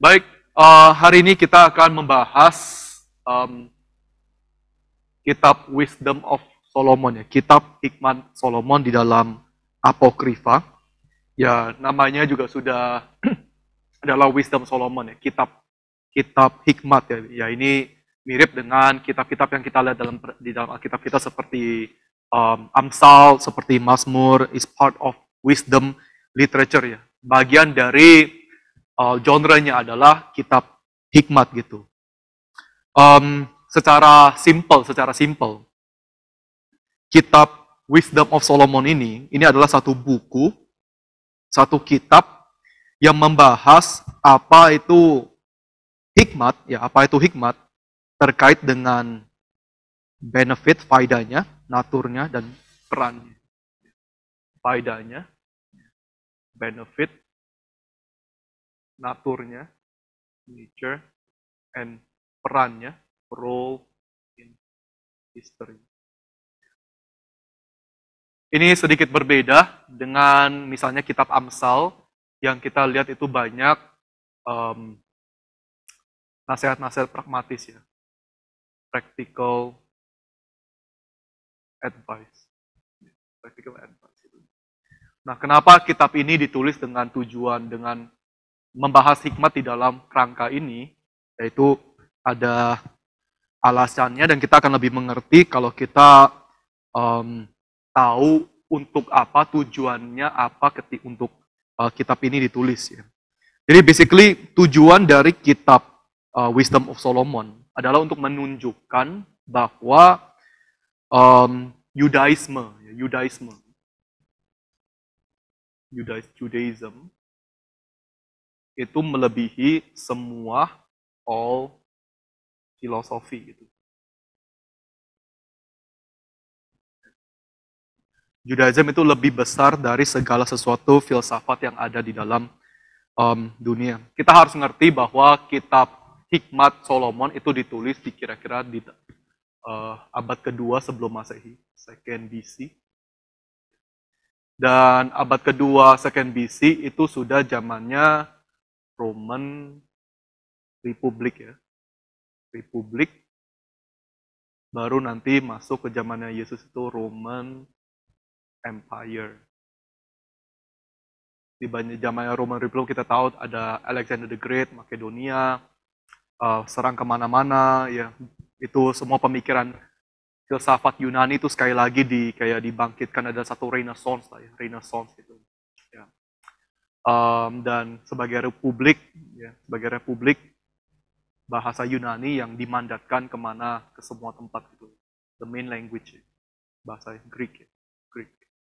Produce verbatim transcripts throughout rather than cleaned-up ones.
Baik, uh, hari ini kita akan membahas um, kitab Wisdom of Solomon ya, kitab Hikmat Solomon di dalam Apokrifa. Ya, namanya juga sudah adalah Wisdom Solomon ya, kitab kitab hikmat ya. Ya, ini mirip dengan kitab-kitab yang kita lihat dalam di dalam kitab kita seperti um, Amsal, seperti Mazmur, is part of wisdom literature ya. Bagian dari Uh, genre-nya adalah kitab hikmat gitu. Um, secara simple, secara simple, kitab Wisdom of Solomon ini, ini adalah satu buku, satu kitab yang membahas apa itu hikmat, ya apa itu hikmat terkait dengan benefit, faedahnya, naturnya dan perannya. Faedahnya, benefit, naturnya, nature, and perannya, role in history. Ini sedikit berbeda dengan misalnya kitab Amsal, yang kita lihat itu banyak um, nasihat-nasihat pragmatis ya, practical advice, practical advice. Nah, kenapa kitab ini ditulis dengan tujuan dengan membahas hikmat di dalam kerangka ini, yaitu ada alasannya dan kita akan lebih mengerti kalau kita um, tahu untuk apa tujuannya apa ketik untuk uh, kitab ini ditulis ya. Jadi basically tujuan dari kitab uh, Wisdom of Solomon adalah untuk menunjukkan bahwa um, Yudaisme, Yudaisme, Judaism itu melebihi semua all filosofi gitu. Judaism itu lebih besar dari segala sesuatu filsafat yang ada di dalam um, dunia. Kita harus mengerti bahwa kitab Hikmat Solomon itu ditulis di kira-kira di uh, abad kedua sebelum Masehi, second B C. Dan abad kedua second B C itu sudah zamannya Roman Republik ya. Republik. Baru nanti masuk ke zamannya Yesus itu Roman Empire. Di banyak zamannya Roman Republik kita tahu ada Alexander the Great, Makedonia, uh, serang kemana-mana ya. Itu semua pemikiran filsafat Yunani itu sekali lagi di kayak dibangkitkan, ada satu Renaissance lah ya, Renaissance gitu. Ya. Um, dan sebagai republik, ya, sebagai republik bahasa Yunani yang dimandatkan kemana ke semua tempat gitu. The main language, ya. Bahasa Greek, ya. Greek.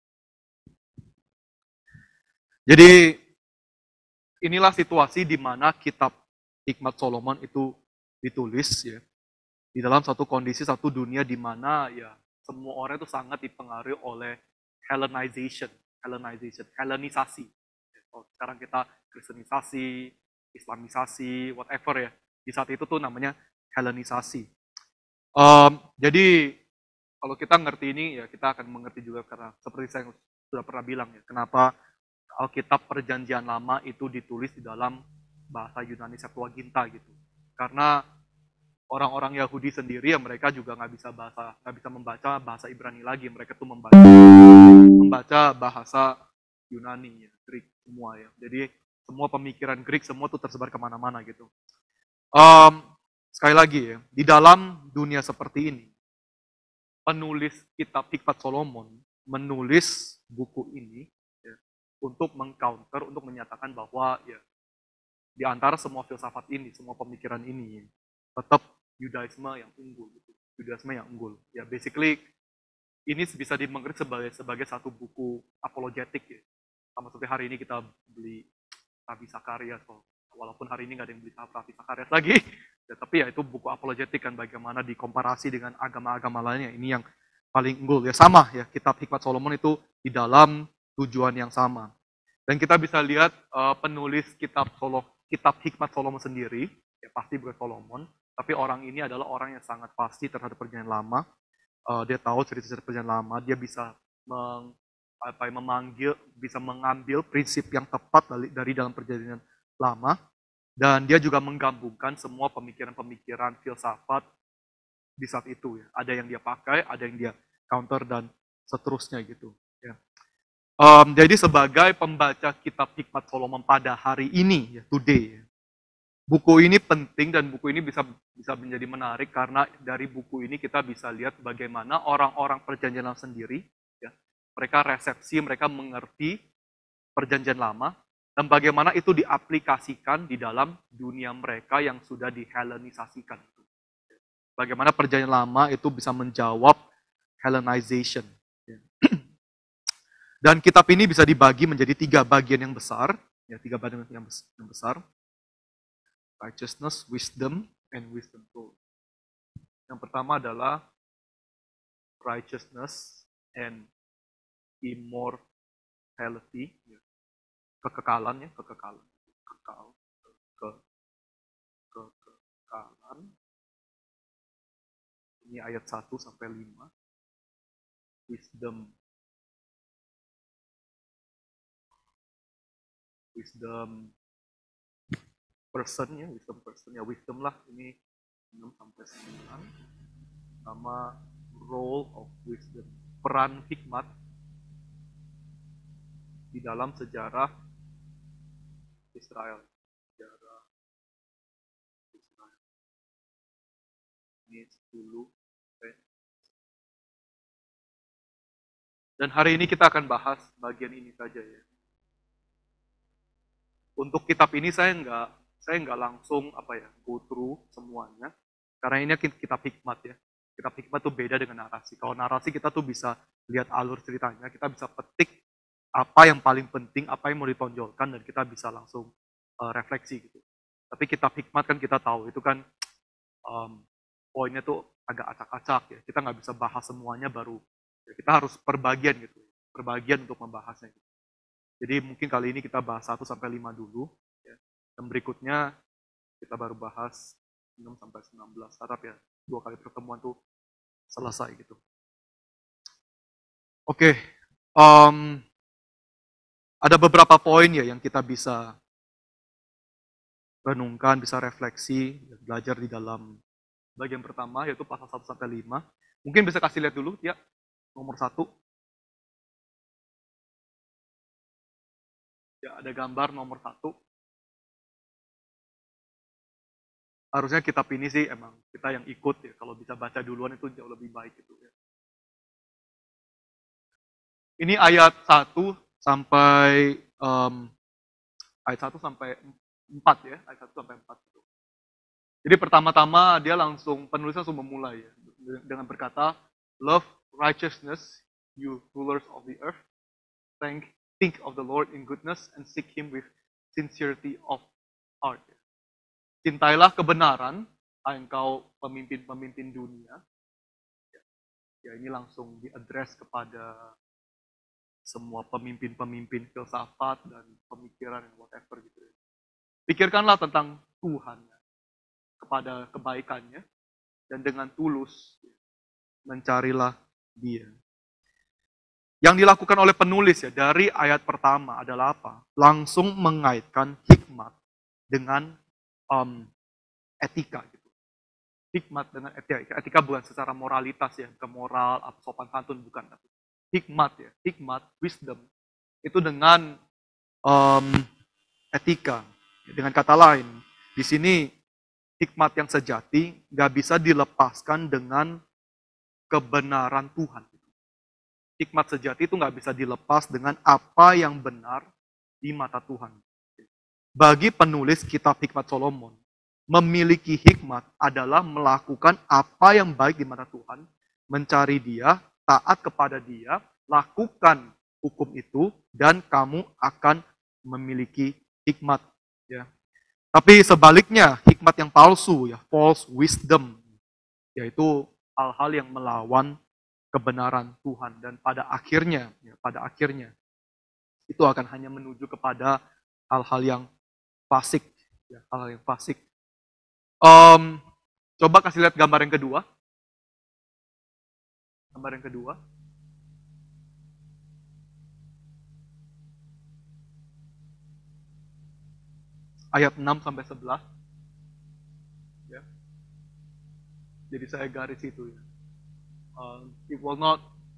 Jadi inilah situasi di mana kitab Hikmat Solomon itu ditulis ya di dalam satu kondisi satu dunia di mana ya semua orang itu sangat dipengaruhi oleh Hellenization, Hellenization, Hellenisasi. Oh, sekarang kita Kristenisasi, Islamisasi, whatever ya. Di saat itu tuh namanya Hellenisasi. Um, jadi kalau kita ngerti ini ya kita akan mengerti juga karena seperti saya sudah pernah bilang ya, kenapa Alkitab Perjanjian Lama itu ditulis di dalam bahasa Yunani Septuaginta gitu. Karena orang-orang Yahudi sendiri ya mereka juga nggak bisa bahasa nggak bisa membaca bahasa Ibrani lagi, mereka tuh membaca membaca bahasa Yunani ya, Greek semua ya. Jadi semua pemikiran Greek semua tuh tersebar kemana-mana gitu. Um, sekali lagi ya, di dalam dunia seperti ini, penulis kitab Hikmat Solomon menulis buku ini ya, untuk mengcounter, untuk menyatakan bahwa ya di antara semua filsafat ini, semua pemikiran ini, tetap Yudaisme yang unggul, gitu. Yudaisme yang unggul. Ya basically ini bisa dimengerti sebagai sebagai satu buku apologetik ya. Sama seperti hari ini kita beli Ravi Zacharias, walaupun hari ini nggak ada yang beli Ravi Zacharias lagi, ya, tapi ya itu buku apologetik kan bagaimana dikomparasi dengan agama-agama lainnya. Ini yang paling unggul ya, sama ya kitab Hikmat Solomon itu di dalam tujuan yang sama. Dan kita bisa lihat uh, penulis kitab Solo, kitab Hikmat Solomon sendiri, ya pasti bukan Solomon, tapi orang ini adalah orang yang sangat pasti terhadap perjanjian lama. Uh, dia tahu cerita-cerita perjanjian lama, dia bisa meng, apa, memanggil, bisa mengambil prinsip yang tepat dari, dari dalam perjanjian lama Dan dia juga menggabungkan semua pemikiran-pemikiran filsafat di saat itu ya. Ada yang dia pakai, ada yang dia counter dan seterusnya gitu. Ya. Um, jadi sebagai pembaca kitab Hikmat Solomon pada hari ini, ya, today, ya, buku ini penting dan buku ini bisa bisa menjadi menarik karena dari buku ini kita bisa lihat bagaimana orang-orang perjanjian lama sendiri, ya, mereka resepsi, mereka mengerti perjanjian lama dan bagaimana itu diaplikasikan di dalam dunia mereka yang sudah dihelenisasikan. Bagaimana perjanjian lama itu bisa menjawab Hellenization. Dan kitab ini bisa dibagi menjadi tiga bagian yang besar, ya tiga bagian yang besar, righteousness, wisdom, and wisdom tools. Yang pertama adalah righteousness and immortality, ya. Kekekalan ya, kekekalan, kekal, ke, ke, kekekalan. Ini ayat satu sampai lima. Wisdom wisdom person ya, wisdom person ya, wisdom lah ini enam sampai sembilan. Sama role of wisdom, peran hikmat di dalam sejarah Israel. Sejarah Israel. Ini sepuluh. Okay. Dan hari ini kita akan bahas bagian ini saja ya. Untuk kitab ini saya nggak saya nggak langsung apa ya go through semuanya karena ini kitab hikmat ya. Kitab hikmat tuh beda dengan narasi. Kalau narasi kita tuh bisa lihat alur ceritanya, kita bisa petik apa yang paling penting, apa yang mau ditonjolkan dan kita bisa langsung uh, refleksi gitu. Tapi kitab hikmat kan kita tahu itu kan um, poinnya tuh agak acak-acak ya. Kita nggak bisa bahas semuanya baru ya, kita harus perbagian gitu, perbagian untuk membahasnya. Gitu. Jadi mungkin kali ini kita bahas satu sampai lima dulu. Ya. Dan berikutnya kita baru bahas enam sampai sembilan belas. Harap ya dua kali pertemuan tuh selesai gitu. Oke, okay. um, ada beberapa poin ya yang kita bisa renungkan, bisa refleksi, belajar di dalam bagian pertama yaitu pasal satu sampai lima. Mungkin bisa kasih lihat dulu ya, nomor satu. Ya, ada gambar nomor satu. Harusnya kitab ini sih emang kita yang ikut ya. Kalau bisa baca duluan itu jauh lebih baik gitu ya. Ini ayat satu sampai um, ayat satu sampai empat ya, ayat satu sampai empat gitu. Jadi pertama-tama dia langsung penulis langsung memulai ya dengan berkata, "Love righteousness, you rulers of the earth. Thank think of the Lord in goodness and seek him with sincerity of heart." Cintailah kebenaran, engkau pemimpin-pemimpin dunia. Ya ini langsung diadres kepada semua pemimpin-pemimpin filsafat dan pemikiran yang whatever gitu. Pikirkanlah tentang Tuhan kepada kebaikannya dan dengan tulus mencarilah Dia. Yang dilakukan oleh penulis ya dari ayat pertama adalah apa? Langsung mengaitkan hikmat dengan um, etika gitu. Hikmat dengan etika. Etika bukan secara moralitas ya, bukan moral, sopan santun bukan. Hikmat ya, hikmat, wisdom itu dengan um, etika. Dengan kata lain, di sini hikmat yang sejati nggak bisa dilepaskan dengan kebenaran Tuhan. Hikmat sejati itu nggak bisa dilepas dengan apa yang benar di mata Tuhan. Bagi penulis kitab Hikmat Solomon, memiliki hikmat adalah melakukan apa yang baik di mata Tuhan, mencari Dia, taat kepada Dia, lakukan hukum itu, dan kamu akan memiliki hikmat. Ya. Tapi sebaliknya, hikmat yang palsu, ya, false wisdom, yaitu hal-hal yang melawan kebenaran Tuhan dan pada akhirnya, ya, pada akhirnya itu akan hanya menuju kepada hal-hal yang fasik, ya, hal-hal yang fasik. Um, coba kasih lihat gambar yang kedua, gambar yang kedua. ayat enam sampai sebelas. Ya. Jadi saya garis itu ya. Uh, it will not,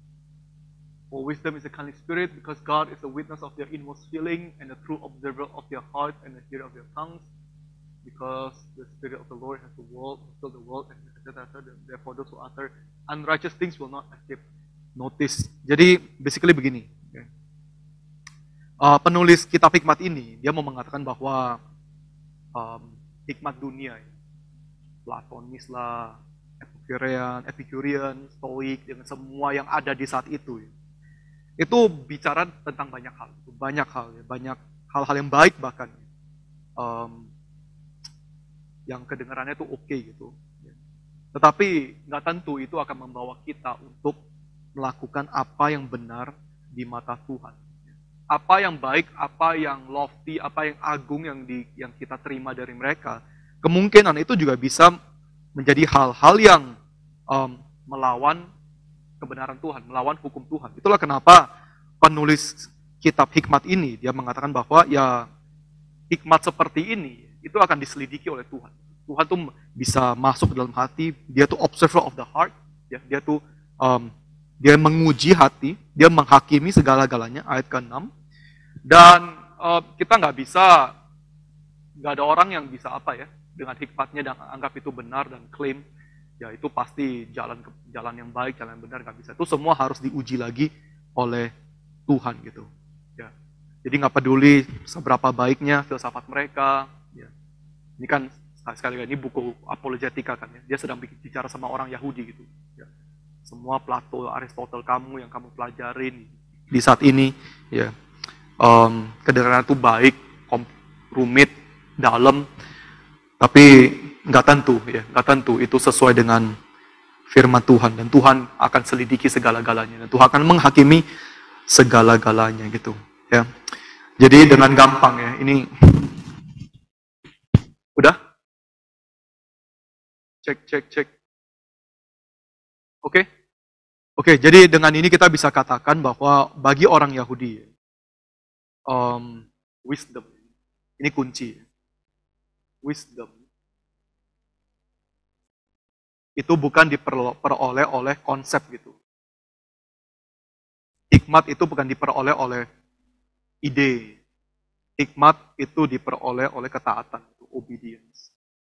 for wisdom is a kind spirit, because God is a witness of your inmost feeling and a true observer of your heart and a hearer of your tongues. Because the Spirit of the Lord has the world, fill the world, and et cetera. Therefore, those who utter unrighteous things will not escape notice. Jadi, basically begini. Okay. Uh, penulis kitab hikmat ini, dia mau mengatakan bahwa um, hikmat dunia, ya, Platonis lah, Epicurean, Epicurean, Stoik, dengan semua yang ada di saat itu, ya, itu bicara tentang banyak hal, banyak hal, ya, banyak hal-hal yang baik bahkan. Um, yang kedengarannya itu oke okay, gitu. Tetapi nggak tentu itu akan membawa kita untuk melakukan apa yang benar di mata Tuhan. Apa yang baik, apa yang lofty, apa yang agung yang di yang kita terima dari mereka, kemungkinan itu juga bisa menjadi hal-hal yang um, melawan kebenaran Tuhan, melawan hukum Tuhan. Itulah kenapa penulis kitab hikmat ini dia mengatakan bahwa ya hikmat seperti ini itu akan diselidiki oleh Tuhan. Tuhan tuh bisa masuk ke dalam hati, dia tuh observer of the heart, ya, dia tuh um, dia menguji hati, dia menghakimi segala-galanya, ayat keenam. Dan uh, kita nggak bisa, nggak ada orang yang bisa apa ya, dengan hikmatnya dan anggap itu benar dan klaim, ya itu pasti jalan jalan yang baik, jalan yang benar, nggak bisa. Itu semua harus diuji lagi oleh Tuhan gitu. Ya. Jadi nggak peduli seberapa baiknya filsafat mereka. Ya. Ini kan sekali lagi ini buku apologetika kan ya. Dia sedang bicara sama orang Yahudi gitu. Ya. Semua Plato, Aristotle kamu yang kamu pelajarin di saat ini, ya um, kedengaran itu baik, rumit, dalam, tapi nggak tentu ya, nggak tentu itu sesuai dengan firman Tuhan, dan Tuhan akan selidiki segala-galanya, dan Tuhan akan menghakimi segala-galanya gitu. Ya. Jadi dengan gampang ya, ini udah cek cek cek. Oke, okay? Oke. Okay, jadi dengan ini kita bisa katakan bahwa bagi orang Yahudi, um, wisdom ini kunci. Wisdom itu bukan diperoleh oleh konsep gitu. Hikmat itu bukan diperoleh oleh ide. Hikmat itu diperoleh oleh ketaatan, obedience.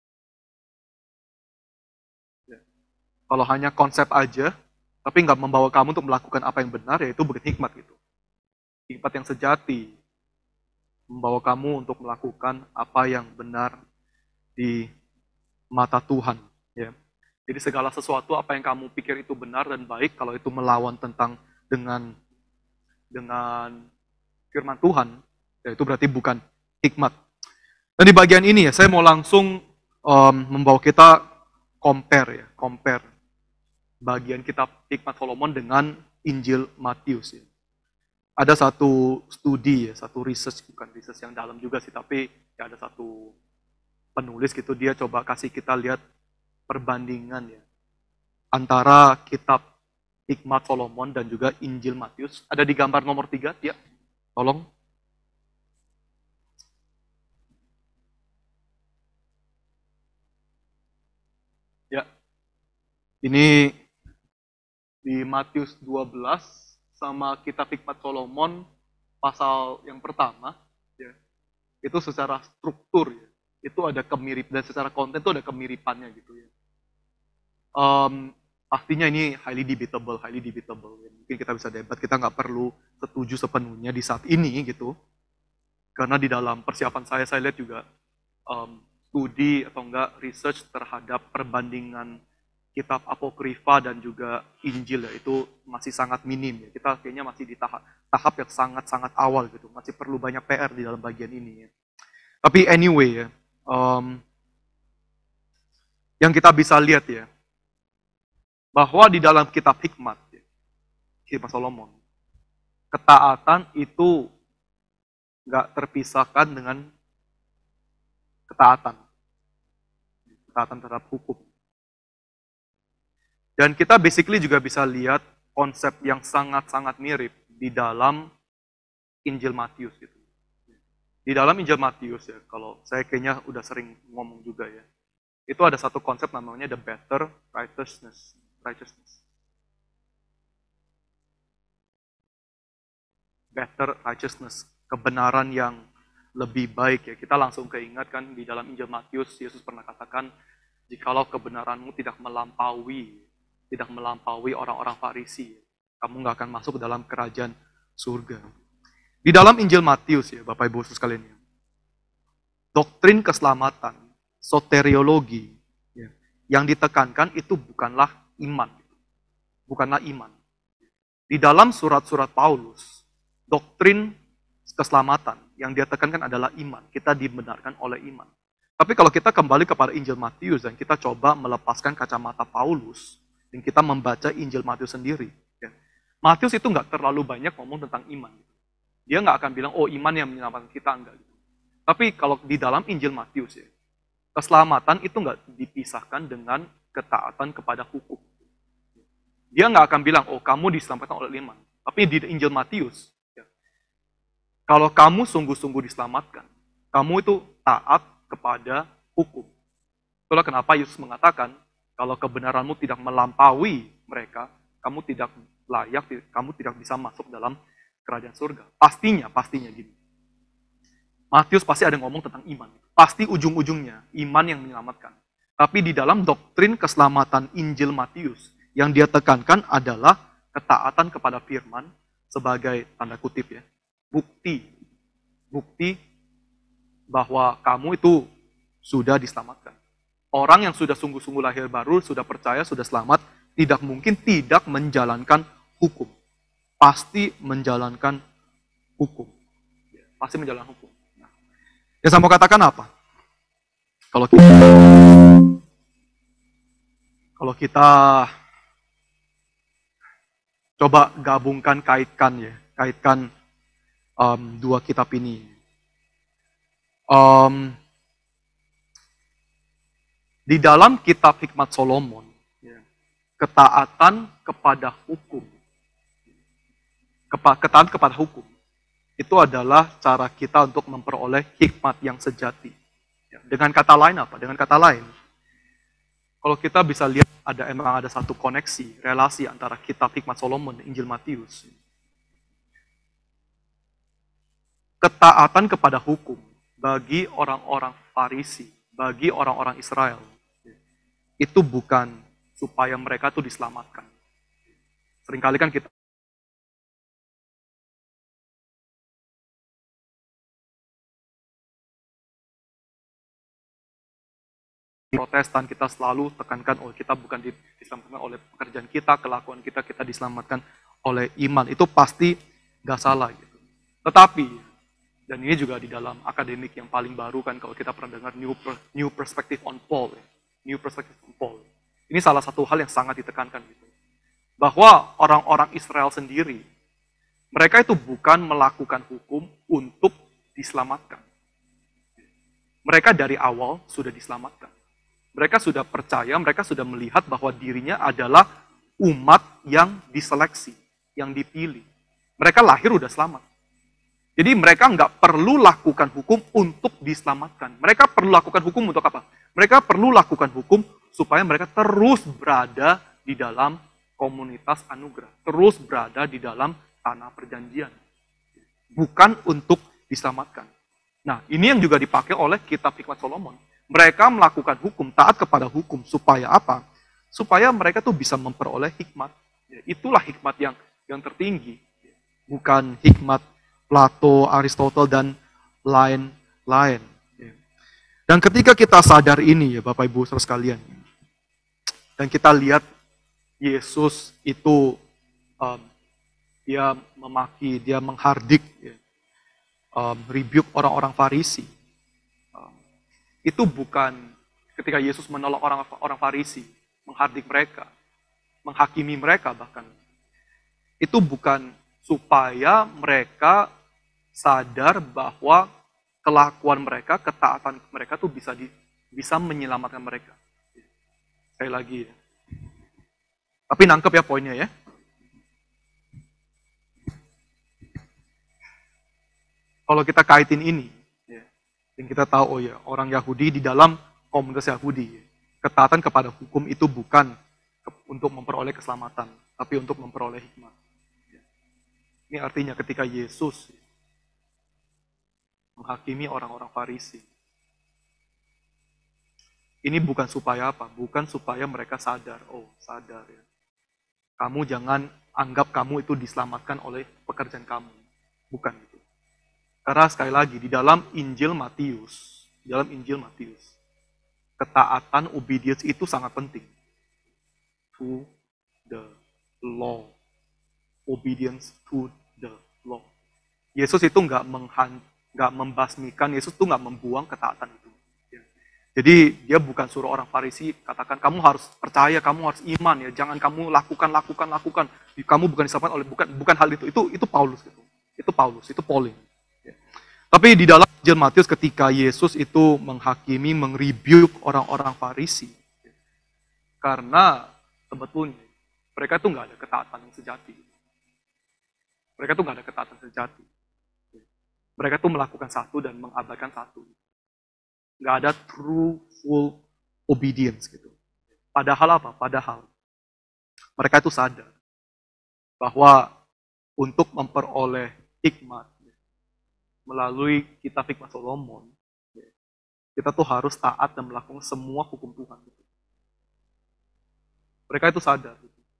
Ya. Kalau hanya konsep aja, tapi nggak membawa kamu untuk melakukan apa yang benar, ya itu bukan hikmat gitu. Hikmat yang sejati membawa kamu untuk melakukan apa yang benar di mata Tuhan. Ya. Jadi segala sesuatu apa yang kamu pikir itu benar dan baik, kalau itu melawan tentang dengan dengan firman Tuhan, ya itu berarti bukan hikmat. Dan di bagian ini ya, saya mau langsung um, membawa kita compare ya, compare bagian kitab hikmat Solomon dengan Injil Matius. Ya. Ada satu studi ya, satu research, bukan research yang dalam juga sih, tapi ya ada satu penulis gitu, dia coba kasih kita lihat perbandingan ya antara kitab hikmat Solomon dan juga Injil Matius. Ada di gambar nomor tiga, ya, tolong. Ya, ini di Matius dua belas sama kitab hikmat Solomon pasal yang pertama, ya, itu secara struktur ya, itu ada kemirip, dan secara konten itu ada kemiripannya gitu ya. Um, pastinya ini highly debatable, highly debatable. Ya. Mungkin kita bisa debat, kita nggak perlu setuju sepenuhnya di saat ini gitu. Karena di dalam persiapan saya, saya lihat juga um, studi atau enggak research terhadap perbandingan kitab apokrifa dan juga Injil ya, itu masih sangat minim ya. Kita kayaknya masih di tahap tahap yang sangat-sangat awal gitu. Masih perlu banyak P R di dalam bagian ini ya. Tapi anyway ya, um, yang kita bisa lihat ya, bahwa di dalam kitab hikmat, ya, hikmat Solomon, ketaatan itu nggak terpisahkan dengan ketaatan. Ketaatan terhadap hukum. Dan kita basically juga bisa lihat konsep yang sangat-sangat mirip di dalam Injil Matius. Gitu. Di dalam Injil Matius ya, kalau saya kayaknya udah sering ngomong juga ya, itu ada satu konsep namanya the better righteousness. Righteousness. Better righteousness, kebenaran yang lebih baik ya. Kita langsung keingat kan di dalam Injil Matius, Yesus pernah katakan, jikalau kebenaranmu tidak melampaui, tidak melampaui orang-orang Farisi, kamu nggak akan masuk ke dalam kerajaan surga. Di dalam Injil Matius ya, Bapak Ibu sekalian ya, doktrin keselamatan, soteriologi, ya, yang ditekankan itu bukanlah iman. Bukanlah iman. Di dalam surat-surat Paulus, doktrin keselamatan yang dia tekankan adalah iman. Kita dibenarkan oleh iman. Tapi kalau kita kembali kepada Injil Matius dan kita coba melepaskan kacamata Paulus, dan kita membaca Injil Matius sendiri, ya, Matius itu nggak terlalu banyak ngomong tentang iman. Dia nggak akan bilang, oh iman yang menyelamatkan kita, enggak. Tapi kalau di dalam Injil Matius, ya, keselamatan itu nggak dipisahkan dengan ketaatan kepada hukum. Dia nggak akan bilang, oh kamu diselamatkan oleh iman. Tapi di Injil Matius, ya, kalau kamu sungguh-sungguh diselamatkan, kamu itu taat kepada hukum. Itulah kenapa Yesus mengatakan, kalau kebenaranmu tidak melampaui mereka, kamu tidak layak, kamu tidak bisa masuk dalam kerajaan surga. Pastinya, pastinya gini. Matius pasti ada ngomong tentang iman. Pasti ujung-ujungnya iman yang menyelamatkan. Tapi di dalam doktrin keselamatan Injil Matius, yang dia tekankan adalah ketaatan kepada firman sebagai tanda kutip ya. Bukti. Bukti bahwa kamu itu sudah diselamatkan. Orang yang sudah sungguh-sungguh lahir baru, sudah percaya, sudah selamat, tidak mungkin tidak menjalankan hukum. Pasti menjalankan hukum. Pasti menjalankan hukum. Nah, yang saya mau katakan apa? Kalau kita, kalau kita coba gabungkan, kaitkan ya, kaitkan um, dua kitab ini. Um, di dalam kitab Hikmat Solomon, ya, ketaatan kepada hukum, kepa, ketaatan kepada hukum, itu adalah cara kita untuk memperoleh hikmat yang sejati. Ya, dengan kata lain apa? Dengan kata lain, kalau kita bisa lihat ada emang ada satu koneksi, relasi antara kitab Hikmat Solomon dan Injil Matius. Ketaatan kepada hukum bagi orang-orang Farisi, bagi orang-orang Israel, itu bukan supaya mereka tuh diselamatkan. Seringkali kan kita Protestan, kita selalu tekankan, oh kita bukan diselamatkan oleh pekerjaan kita, kelakuan kita, kita diselamatkan oleh iman. Itu pasti gak salah gitu. Tetapi, dan ini juga di dalam akademik yang paling baru kan, kalau kita pernah dengar New, new Perspective on Paul. Ya. New Perspective on Paul. Ini salah satu hal yang sangat ditekankan gitu. Bahwa orang-orang Israel sendiri, mereka itu bukan melakukan hukum untuk diselamatkan. Mereka dari awal sudah diselamatkan. Mereka sudah percaya, mereka sudah melihat bahwa dirinya adalah umat yang diseleksi, yang dipilih. Mereka lahir udah selamat. Jadi mereka nggak perlu lakukan hukum untuk diselamatkan. Mereka perlu lakukan hukum untuk apa? Mereka perlu lakukan hukum supaya mereka terus berada di dalam komunitas anugerah. Terus berada di dalam tanah perjanjian. Bukan untuk diselamatkan. Nah, ini yang juga dipakai oleh kitab Hikmat Solomon. Mereka melakukan hukum, taat kepada hukum. Supaya apa? Supaya mereka tuh bisa memperoleh hikmat. Itulah hikmat yang yang tertinggi. Bukan hikmat Plato, Aristotle, dan lain-lain. Dan ketika kita sadar ini ya Bapak Ibu saudara sekalian, dan kita lihat Yesus itu um, dia memaki, dia menghardik, ya, um, rebuke orang-orang Farisi. Um, itu bukan ketika Yesus menolak orang orang Farisi, menghardik mereka, menghakimi mereka bahkan. Itu bukan supaya mereka sadar bahwa kelakuan mereka, ketaatan mereka tuh bisa di, bisa menyelamatkan mereka. Sekali lagi ya. Tapi nangkep ya poinnya ya. Kalau kita kaitin ini, Dan kita tahu, oh ya, orang Yahudi di dalam komunitas Yahudi, ketaatan kepada hukum itu bukan untuk memperoleh keselamatan, tapi untuk memperoleh hikmat. Ini artinya ketika Yesus menghakimi orang-orang Farisi, ini bukan supaya apa? Bukan supaya mereka sadar, oh sadar ya. Kamu jangan anggap kamu itu diselamatkan oleh pekerjaan kamu. Bukan itu. Karena sekali lagi, di dalam Injil Matius, di dalam Injil Matius, ketaatan, obedience itu sangat penting. To the law. Obedience to the law. Yesus itu nggak menghan, nggak membasmikan, Yesus itu nggak membuang ketaatan itu. Jadi dia bukan suruh orang Farisi katakan kamu harus percaya, kamu harus iman ya, jangan kamu lakukan, lakukan, lakukan. Kamu bukan diselamatkan oleh bukan bukan hal itu. Itu itu Paulus gitu. Itu Paulus, itu Pauline. Ya. Tapi di dalam Injil Matius ketika Yesus itu menghakimi, mengrebuke orang-orang Farisi, ya, karena sebetulnya mereka tuh nggak ada ketaatan yang sejati. Mereka tuh nggak ada ketaatan sejati. Ya. Mereka tuh melakukan satu dan mengabaikan satu. Nggak ada true full obedience gitu. Padahal apa? Padahal mereka itu sadar bahwa untuk memperoleh hikmat melalui kitab Hikmat Solomon, kita tuh harus taat dan melakukan semua hukum Tuhan. Mereka itu sadar.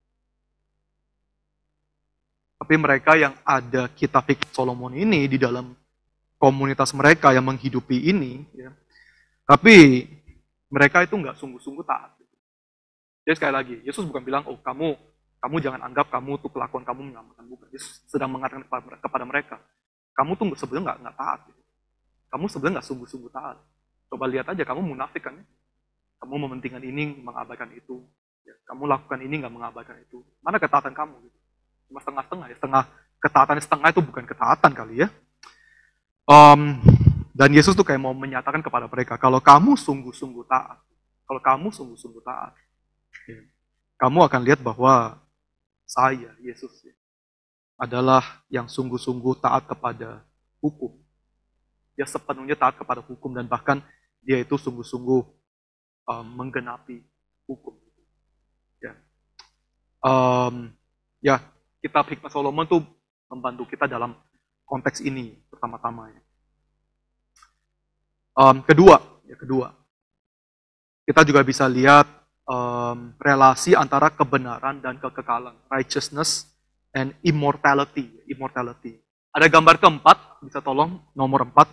Tapi mereka yang ada kitab Hikmat Solomon ini di dalam komunitas mereka yang menghidupi ini, ya, tapi mereka itu nggak sungguh-sungguh taat. Jadi sekali lagi, Yesus bukan bilang, oh kamu kamu jangan anggap kamu tuh kelakuan kamu menyelamatkan, bukan. Yesus sedang mengatakan kepada mereka, kamu tuh sebenarnya nggak nggak taat. Kamu sebenarnya nggak sungguh-sungguh taat. Coba lihat aja, kamu munafik kan? Ya? Kamu mementingkan ini, mengabaikan itu. Ya, kamu lakukan ini, nggak mengabaikan itu. Mana ketaatan kamu? Gitu. Cuma setengah-setengah ya. Setengah ketaatan setengah itu bukan ketaatan kali ya. Um, Dan Yesus tuh kayak mau menyatakan kepada mereka, kalau kamu sungguh-sungguh taat, kalau kamu sungguh-sungguh taat, ya, kamu akan lihat bahwa saya, Yesus, ya, adalah yang sungguh-sungguh taat kepada hukum. Dia sepenuhnya taat kepada hukum dan bahkan dia itu sungguh-sungguh um, menggenapi hukum. Ya, um, ya, kitab Hikmat Solomon tuh membantu kita dalam konteks ini pertama-tama ya. Um, kedua, ya kedua, kita juga bisa lihat um, relasi antara kebenaran dan kekekalan, righteousness and immortality. Immortality. Ada gambar keempat, bisa tolong nomor empat.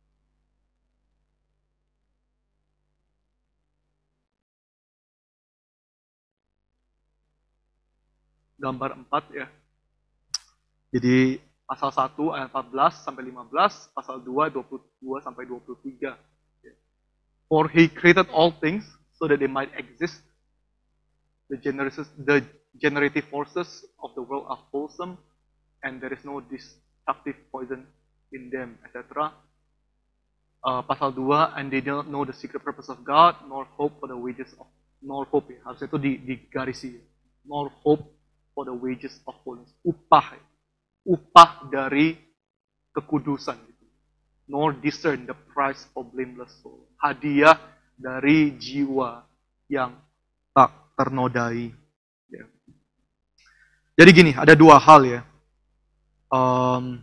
Gambar empat ya. Jadi pasal satu ayat empat belas sampai lima belas, pasal dua dua puluh dua sampai dua puluh tiga. For he created all things so that they might exist. The generative, the generative forces of the world are wholesome and there is no destructive poison in them, et cetera. Uh, pasal dua, and they do not know the secret purpose of God, nor hope for the wages of, nor hope ya, harusnya itu digarisi, nor hope for the wages of holiness, upah ya. Upah dari kekudusan, nor discern the price of blameless soul. Hadiah dari jiwa yang tak ternodai. Ya. Jadi gini, ada dua hal ya. Um,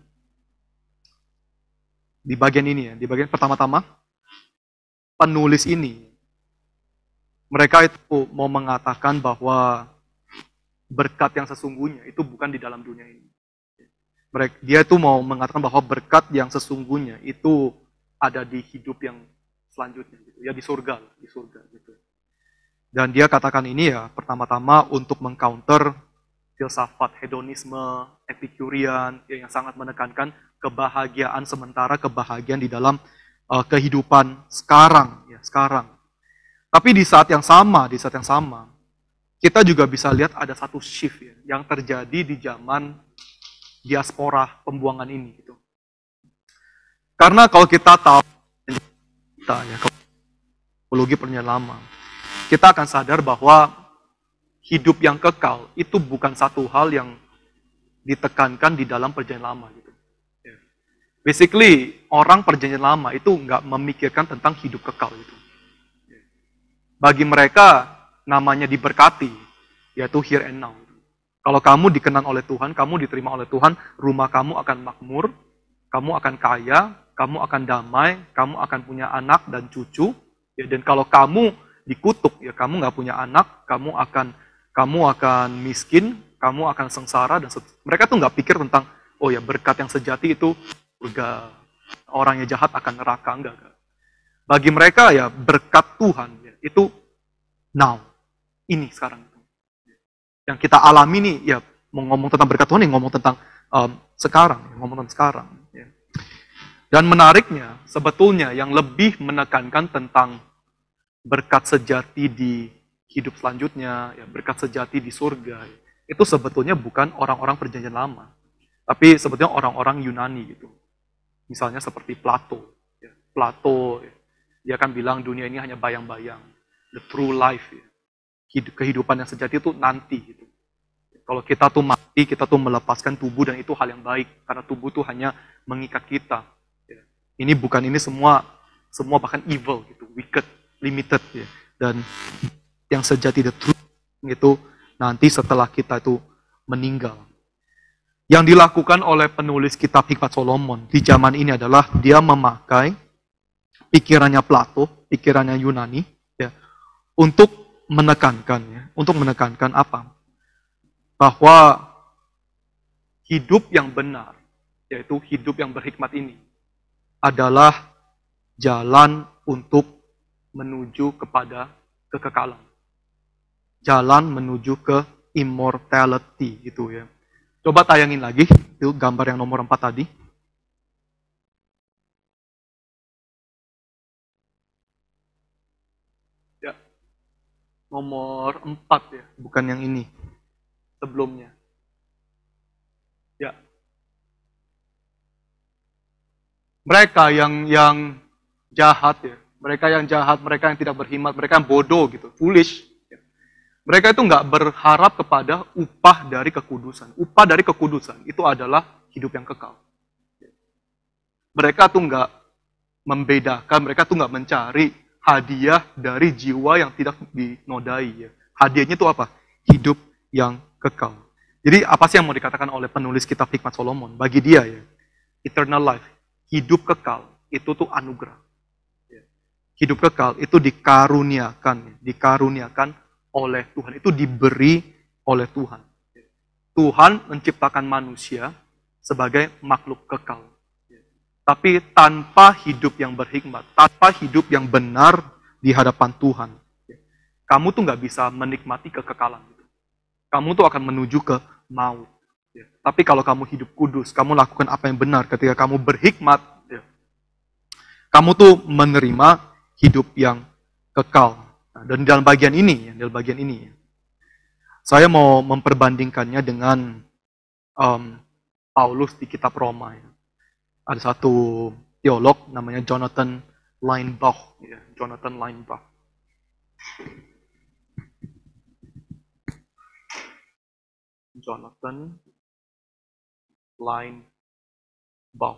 di bagian ini ya, di bagian pertama-tama, penulis ini, mereka itu mau mengatakan bahwa berkat yang sesungguhnya itu bukan di dalam dunia ini. Dia itu mau mengatakan bahwa berkat yang sesungguhnya itu ada di hidup yang selanjutnya, gitu. Ya di surga, di surga gitu. Dan dia katakan ini ya pertama-tama untuk mengcounter filsafat hedonisme, epikurian yang sangat menekankan kebahagiaan sementara, kebahagiaan di dalam uh, kehidupan sekarang, ya sekarang. Tapi di saat yang sama, di saat yang sama, kita juga bisa lihat ada satu shift ya, yang terjadi di zaman diaspora pembuangan ini gitu. Karena kalau kita tahu kita ya teologi perjanjian lama, kita akan sadar bahwa hidup yang kekal itu bukan satu hal yang ditekankan di dalam perjanjian lama gitu. Basically, orang perjanjian lama itu nggak memikirkan tentang hidup kekal itu. Bagi mereka, namanya diberkati, yaitu here and now. Kalau kamu dikenal oleh Tuhan, kamu diterima oleh Tuhan, rumah kamu akan makmur, kamu akan kaya, kamu akan damai, kamu akan punya anak dan cucu. Ya, dan kalau kamu dikutuk, ya kamu nggak punya anak, kamu akan kamu akan miskin, kamu akan sengsara dan mereka tuh nggak pikir tentang oh ya berkat yang sejati itu surga, orang yang jahat akan neraka, enggak, enggak. Bagi mereka ya berkat Tuhan ya, itu now, ini sekarang. Yang kita alami nih, ya mau ngomong tentang berkat Tuhan, ya ngomong tentang um, sekarang, ya, ngomong tentang sekarang. Ya. Dan menariknya, sebetulnya yang lebih menekankan tentang berkat sejati di hidup selanjutnya, ya, berkat sejati di surga, ya, itu sebetulnya bukan orang-orang perjanjian lama, tapi sebetulnya orang-orang Yunani gitu. Misalnya seperti Plato. Ya. Plato, ya, dia kan bilang dunia ini hanya bayang-bayang, the true life. Ya. Kehidupan yang sejati itu nanti gitu. Kalau kita tuh mati, kita tuh melepaskan tubuh dan itu hal yang baik karena tubuh tuh hanya mengikat kita. Ya. Ini bukan ini semua semua bahkan evil gitu, wicked, limited ya. Dan yang sejati the truth itu nanti setelah kita itu meninggal. Yang dilakukan oleh penulis kitab Hikmat Solomon di zaman ini adalah dia memakai pikirannya Plato, pikirannya Yunani ya, untuk menekankan ya, untuk menekankan apa? Bahwa hidup yang benar, yaitu hidup yang berhikmat ini adalah jalan untuk menuju kepada kekekalan. Jalan menuju ke immortality gitu ya. Coba tayangin lagi itu gambar yang nomor empat tadi. Nomor empat ya, bukan yang ini. Sebelumnya. Ya. Mereka yang yang jahat ya, mereka yang jahat, mereka yang tidak berhikmat, mereka yang bodoh gitu, foolish. Ya. Mereka itu nggak berharap kepada upah dari kekudusan. Upah dari kekudusan itu adalah hidup yang kekal. Mereka tuh nggak membedakan, mereka tuh nggak mencari hadiah dari jiwa yang tidak dinodai. Ya. Hadiahnya itu apa? Hidup yang kekal. Jadi apa sih yang mau dikatakan oleh penulis kitab Hikmat Solomon? Bagi dia ya, eternal life, hidup kekal, itu tuh anugerah. Ya. Hidup kekal itu dikaruniakan, dikaruniakan oleh Tuhan. Itu diberi oleh Tuhan. Tuhan menciptakan manusia sebagai makhluk kekal. Tapi tanpa hidup yang berhikmat, tanpa hidup yang benar di hadapan Tuhan, kamu tuh nggak bisa menikmati kekekalan. Kamu tuh akan menuju ke maut. Tapi kalau kamu hidup kudus, kamu lakukan apa yang benar ketika kamu berhikmat, kamu tuh menerima hidup yang kekal. Dan dalam bagian ini, dalam bagian ini, saya mau memperbandingkannya dengan um, Paulus di kitab Roma. Ya. Ada satu teolog namanya Jonathan Linebaugh. Ya, Jonathan Linebaugh. Jonathan Linebaugh.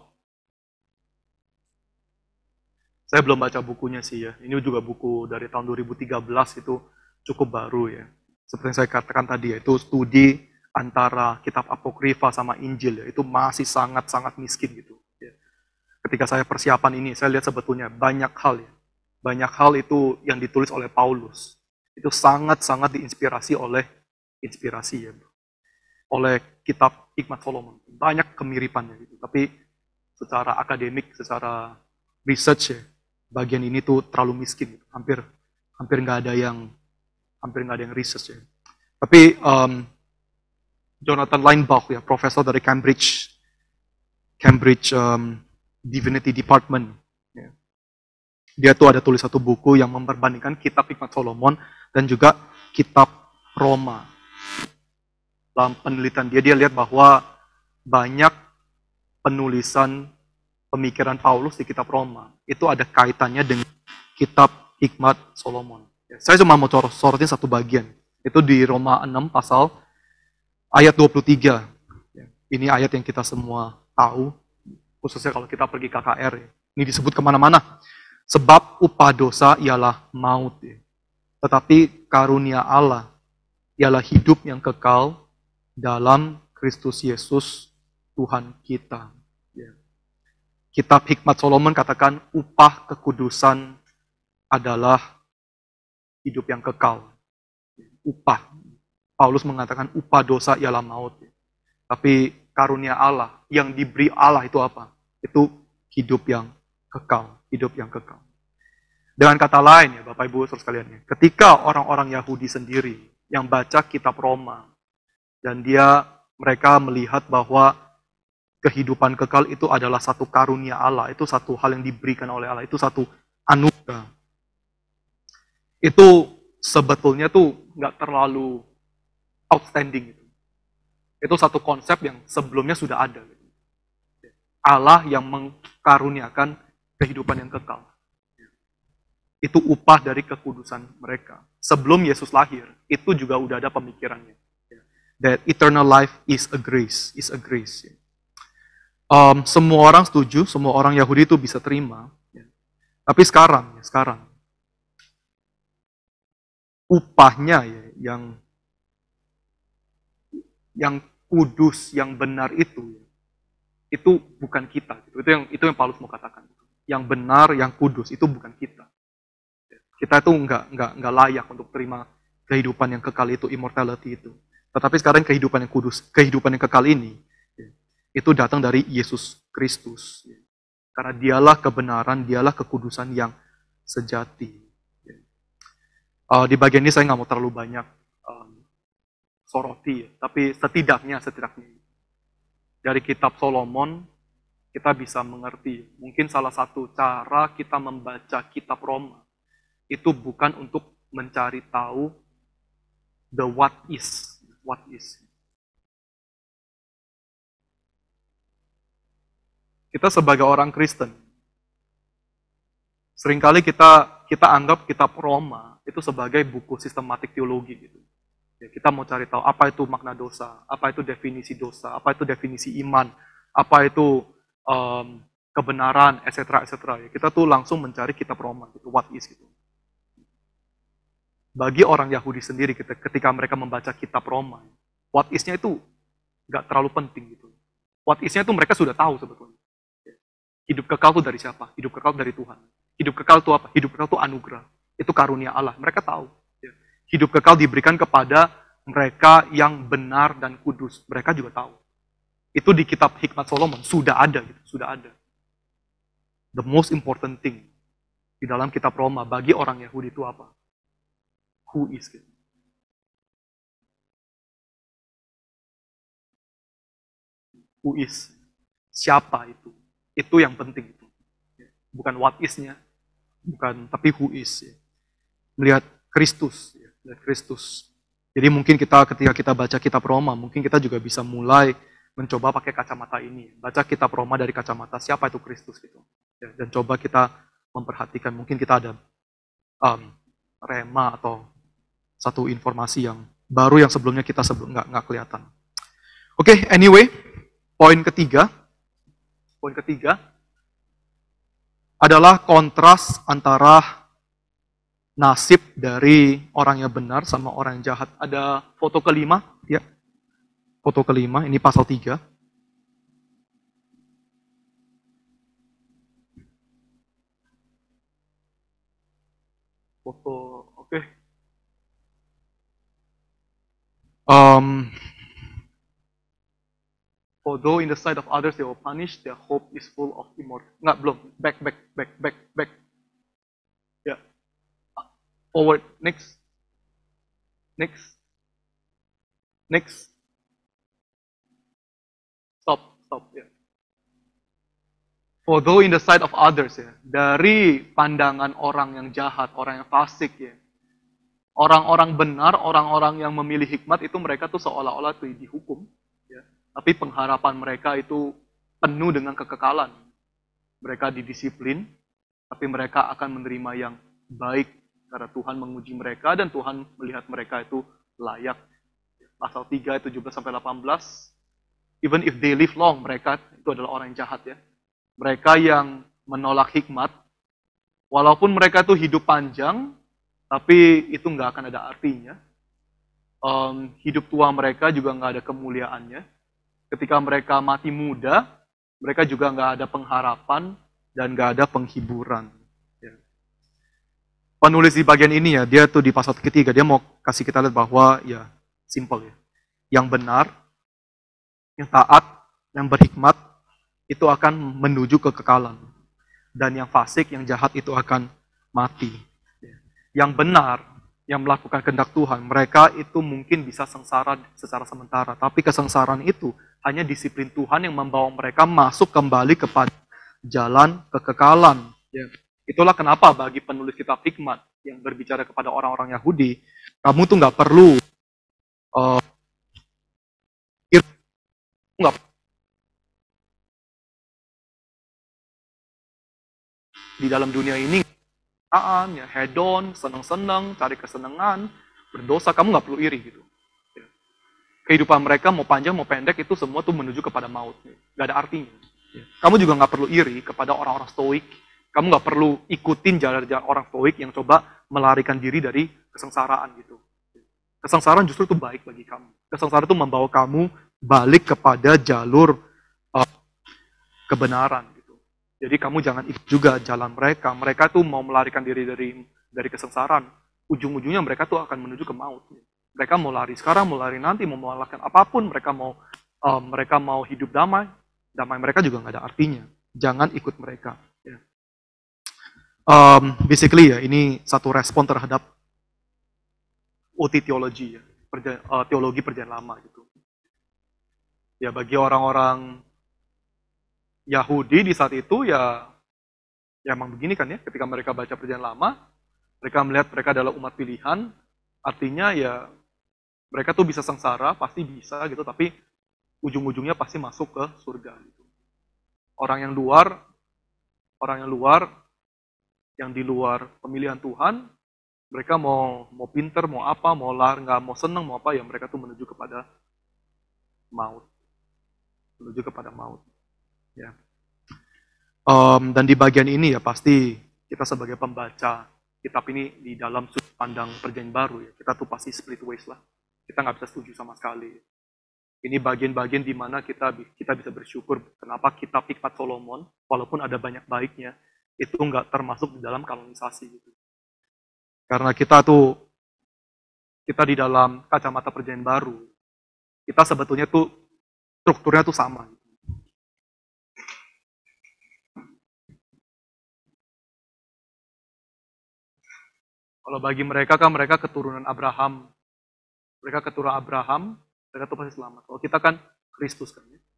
Saya belum baca bukunya sih ya. Ini juga buku dari tahun dua ribu tiga belas, itu cukup baru ya. Seperti yang saya katakan tadi ya, itu studi antara kitab Apokrifa sama Injil ya. Itu masih sangat-sangat miskin gitu. Ketika saya persiapan ini, saya lihat sebetulnya banyak hal ya. Banyak hal itu yang ditulis oleh Paulus. Itu sangat-sangat diinspirasi oleh inspirasi ya. Oleh kitab Hikmat Solomon. Banyak kemiripannya gitu. Tapi secara akademik, secara research ya, bagian ini tuh terlalu miskin. Gitu. Hampir hampir nggak ada yang hampir nggak ada yang research ya. Tapi um, Jonathan Linebaugh ya, profesor dari Cambridge Cambridge um, Divinity Department. Ya. Dia tuh ada tulis satu buku yang memperbandingkan kitab Hikmat Solomon dan juga kitab Roma. Dalam penelitian dia, dia lihat bahwa banyak penulisan pemikiran Paulus di kitab Roma itu ada kaitannya dengan kitab Hikmat Solomon. Ya, saya cuma mau sorotin satu bagian. Itu di Roma enam pasal ayat dua puluh tiga. Ya, ini ayat yang kita semua tahu. khususnya kalau kita pergi K K R. Ya. Ini disebut kemana-mana. Sebab upah dosa ialah maut. Ya. Tetapi karunia Allah ialah hidup yang kekal dalam Kristus Yesus Tuhan kita. Ya. Kitab Hikmat Solomon katakan upah kekudusan adalah hidup yang kekal. Upah. Paulus mengatakan upah dosa ialah maut. Tapi karunia Allah yang diberi Allah itu apa? Itu hidup yang kekal. Hidup yang kekal. Dengan kata lain ya Bapak Ibu saudara sekalian, ya, ketika orang-orang Yahudi sendiri yang baca kitab Roma dan dia mereka melihat bahwa kehidupan kekal itu adalah satu karunia Allah, itu satu hal yang diberikan oleh Allah, itu satu anugerah. Itu sebetulnya tuh nggak terlalu outstanding. Itu. itu satu konsep yang sebelumnya sudah ada. Allah yang mengkaruniakan kehidupan yang kekal. Itu upah dari kekudusan mereka. Sebelum Yesus lahir, itu juga udah ada pemikirannya. That eternal life is a grace, is a grace. Um, semua orang setuju, semua orang Yahudi itu bisa terima. Tapi sekarang, sekarang upahnya ya, yang yang kudus, yang benar itu, itu bukan kita. Itu yang itu yang Paulus mau katakan. Yang benar, yang kudus itu bukan kita. Kita itu nggak nggak nggak layak untuk terima kehidupan yang kekal itu, immortality itu. Tetapi sekarang kehidupan yang kudus, kehidupan yang kekal ini, itu datang dari Yesus Kristus. Karena dialah kebenaran, dialah kekudusan yang sejati. Uh, di bagian ini saya nggak mau terlalu banyak um, soroti, ya. Tapi setidaknya, setidaknya dari kitab Solomon kita bisa mengerti. Mungkin salah satu cara kita membaca kitab Roma itu bukan untuk mencari tahu the what is, what is. Kita sebagai orang Kristen, seringkali kita kita anggap kitab Roma itu sebagai buku sistematik teologi gitu. Ya, kita mau cari tahu apa itu makna dosa, apa itu definisi dosa, apa itu definisi iman, apa itu um, kebenaran, et cetera, et cetera. Ya, kita tuh langsung mencari kitab Roma, gitu, what is gitu. Bagi orang Yahudi sendiri, ketika mereka membaca kitab Roma, what is-nya itu nggak terlalu penting gitu. What is-nya itu mereka sudah tahu sebetulnya. Hidup kekal itu dari siapa? Hidup kekal dari Tuhan. Hidup kekal itu apa? Hidup kekal itu anugerah. Itu karunia Allah. Mereka tahu. Hidup kekal diberikan kepada mereka yang benar dan kudus. Mereka juga tahu. Itu di kitab Hikmat Solomon sudah ada gitu, sudah ada. The most important thing di dalam kitab Roma bagi orang Yahudi itu apa? Who is it? Who is? Siapa itu? Itu yang penting itu. Bukan what is-nya, bukan tapi who is. Ya. Melihat Kristus, ya. Melihat Kristus. Jadi mungkin kita ketika kita baca kitab Roma, mungkin kita juga bisa mulai mencoba pakai kacamata ini. Baca kitab Roma dari kacamata siapa itu Kristus gitu. Ya, dan coba kita memperhatikan, mungkin kita ada um, rema atau satu informasi yang baru yang sebelumnya kita sebelum nggak nggak kelihatan. Oke, okay, anyway, poin ketiga, poin ketiga adalah kontras antara nasib dari orang yang benar sama orang yang jahat. Ada foto kelima, ya, foto kelima, ini pasal tiga. Foto, oke. Okay. Um, although in the sight of others they will punish, their hope is full of immortal. Nggak, belum. Back, back, back, back, back. Ya. Yeah. Forward. Next. Next. Next. Stop, stop. Ya. Yeah. Although in the sight of others, ya. Dari pandangan orang yang jahat, orang yang fasik, ya. Orang-orang benar, orang-orang yang memilih hikmat itu mereka tuh seolah-olah tuh dihukum, ya. Tapi pengharapan mereka itu penuh dengan kekekalan. Mereka didisiplin, tapi mereka akan menerima yang baik karena Tuhan menguji mereka dan Tuhan melihat mereka itu layak. Pasal tiga, tujuh belas sampai delapan belas. Even if they live long, mereka itu adalah orang yang jahat ya. mereka yang menolak hikmat, walaupun mereka tuh hidup panjang, tapi itu nggak akan ada artinya. Um, hidup tua mereka juga nggak ada kemuliaannya. Ketika mereka mati muda, mereka juga nggak ada pengharapan dan nggak ada penghiburan. Ya. Penulis di bagian ini ya, dia tuh di pasal ketiga, dia mau kasih kita lihat bahwa ya simple ya. Yang benar, yang taat, yang berhikmat, itu akan menuju kekekalan. Dan yang fasik, yang jahat itu akan mati. Yang benar, yang melakukan kehendak Tuhan, mereka itu mungkin bisa sengsara secara sementara. Tapi kesengsaraan itu hanya disiplin Tuhan yang membawa mereka masuk kembali kepada jalan kekekalan. Ya. Itulah kenapa bagi penulis kitab hikmat yang berbicara kepada orang-orang Yahudi, kamu tuh nggak perlu uh, nggak di dalam dunia ini ya hedon, senang-senang, cari kesenangan, berdosa, kamu nggak perlu iri gitu. Ya. Kehidupan mereka mau panjang mau pendek itu semua tuh menuju kepada maut, nggak ada artinya. Ya. Kamu juga nggak perlu iri kepada orang-orang stoik, kamu nggak perlu ikutin jalan-jalan orang stoik yang coba melarikan diri dari kesengsaraan gitu. Kesengsaraan justru itu baik bagi kamu. Kesengsaraan itu membawa kamu balik kepada jalur uh, kebenaran. Jadi kamu jangan ikut juga jalan mereka. Mereka tuh mau melarikan diri dari dari kesengsaraan. Ujung-ujungnya mereka tuh akan menuju ke maut. Mereka mau lari sekarang, mau lari nanti, mau melakukan apapun. Mereka mau um, mereka mau hidup damai. Damai mereka juga nggak ada artinya. Jangan ikut mereka. Ya. Um, basically ya, ini satu respon terhadap O T teologi ya, perja, uh, teologi perjanjian lama gitu. Ya bagi orang-orang Yahudi di saat itu ya, ya emang begini kan ya, ketika mereka baca perjanjian lama, mereka melihat mereka adalah umat pilihan, artinya ya mereka tuh bisa sengsara, pasti bisa gitu, tapi ujung-ujungnya pasti masuk ke surga gitu. Orang yang luar, orang yang luar, yang di luar pemilihan Tuhan, mereka mau mau pinter, mau apa, mau lar, nggak mau seneng, mau apa, ya mereka tuh menuju kepada maut, menuju kepada maut. Ya. Um, dan di bagian ini ya pasti kita sebagai pembaca kitab ini di dalam sudut pandang perjanjian baru ya, kita tuh pasti split ways lah. Kita nggak bisa setuju sama sekali. Ini bagian-bagian di mana kita kita bisa bersyukur kenapa kitab Hikmat Solomon, walaupun ada banyak baiknya, itu nggak termasuk di dalam kanonisasi gitu. Karena kita tuh kita di dalam kacamata perjanjian baru, kita sebetulnya tuh strukturnya tuh sama. Kalau bagi mereka kan mereka keturunan Abraham. Mereka keturunan Abraham, mereka tuh pasti selamat. Kalau kita kan Kristus kan ya.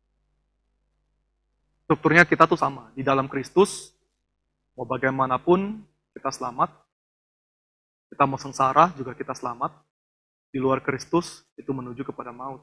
Strukturnya kita tuh sama. Di dalam Kristus, mau bagaimanapun kita selamat. Kita mau sengsara juga kita selamat. Di luar Kristus itu menuju kepada maut.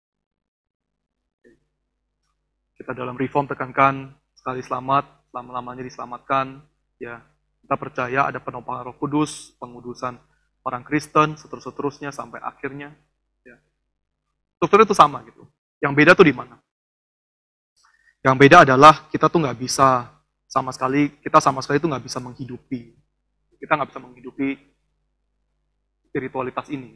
Kita dalam reform tekankan sekali selamat, lama-lamanya diselamatkan. Ya, kita percaya ada penopang Roh Kudus, pengudusan orang Kristen, seterus-terusnya sampai akhirnya. Ya. Strukturnya itu sama gitu. Yang beda tuh di mana? Yang beda adalah kita tuh nggak bisa sama sekali, kita sama sekali tuh nggak bisa menghidupi. Kita nggak bisa menghidupi spiritualitas ini.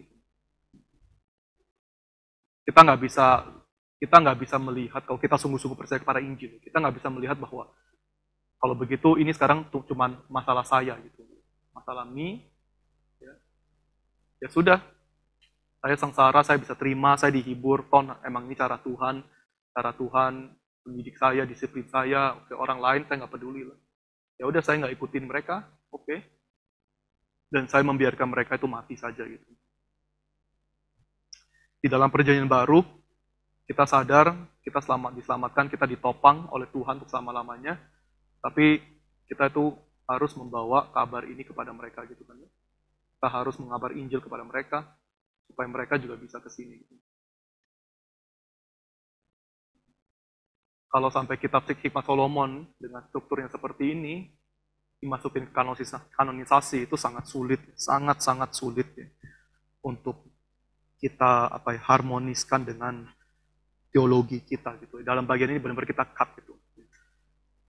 Kita nggak bisa, kita nggak bisa melihat kalau kita sungguh-sungguh percaya kepada Injil. Kita nggak bisa melihat bahwa kalau begitu ini sekarang tuh cuman masalah saya gitu, masalah me. Ya, ya sudah, saya sengsara, saya bisa terima, saya dihibur. Ton, emang ini cara Tuhan, cara Tuhan mendidik saya, disiplin saya. Oke, orang lain saya nggak peduli lah. Ya udah, saya nggak ikutin mereka, oke. Dan saya membiarkan mereka itu mati saja gitu. Di dalam perjanjian baru, kita sadar, kita selamat diselamatkan, kita ditopang oleh Tuhan untuk selama-lamanya. Tapi kita itu harus membawa kabar ini kepada mereka gitu kan. Kita harus mengabar Injil kepada mereka supaya mereka juga bisa ke sini gitu. Kalau sampai kitab Hikmat Solomon dengan struktur yang seperti ini dimasukin ke kanonisasi itu sangat sulit, sangat-sangat sulit ya untuk kita apa ya, harmoniskan dengan teologi kita gitu. Dalam bagian ini benar-benar kita cut gitu.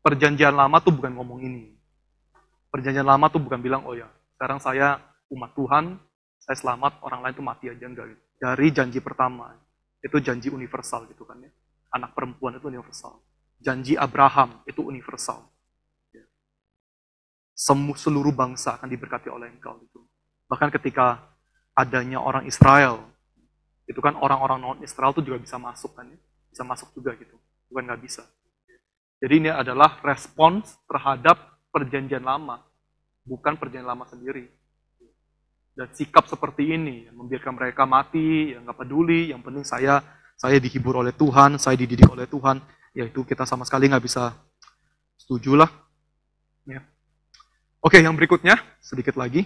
perjanjian lama tuh bukan ngomong ini. Perjanjian lama tuh bukan bilang, oh ya, sekarang saya umat Tuhan, saya selamat, orang lain tuh mati aja, enggak gitu. Dari janji pertama, itu janji universal gitu kan ya. Anak perempuan itu universal. Janji Abraham itu universal. Semua seluruh bangsa akan diberkati oleh engkau gitu. Bahkan ketika adanya orang Israel, itu kan orang-orang non Israel tuh juga bisa masuk kan ya. Bisa masuk juga gitu. Bukan nggak bisa. Jadi ini adalah respons terhadap perjanjian lama, bukan perjanjian lama sendiri. Dan sikap seperti ini, membiarkan mereka mati, yang nggak peduli, yang penting saya saya dihibur oleh Tuhan, saya dididik oleh Tuhan, yaitu kita sama sekali nggak bisa setuju lah. Ya. Oke, yang berikutnya, sedikit lagi.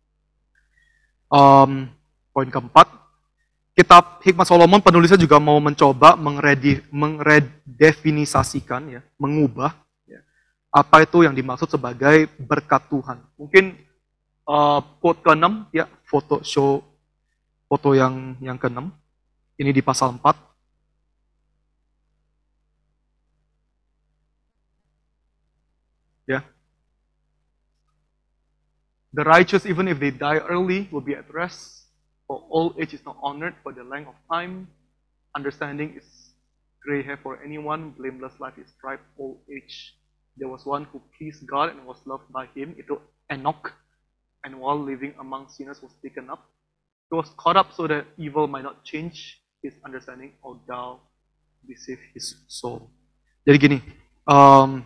Um, poin keempat, kitab Hikmat Solomon penulisnya juga mau mencoba mengredi, mengredefinisasikan, ya, mengubah ya, apa itu yang dimaksud sebagai berkat Tuhan. Mungkin uh, quote keenam, ya, foto show foto yang yang keenam. Ini di pasal empat. Ya. The righteous, even if they die early, will be at rest. For old age is not honored for the length of time. Understanding is gray hair for anyone. Blameless life is ripe old age. There was one who pleased God and was loved by him. Itu Enoch. And while living among sinners was taken up. He was caught up so that evil might not change his understanding, or thou deceive his soul. Jadi gini, um,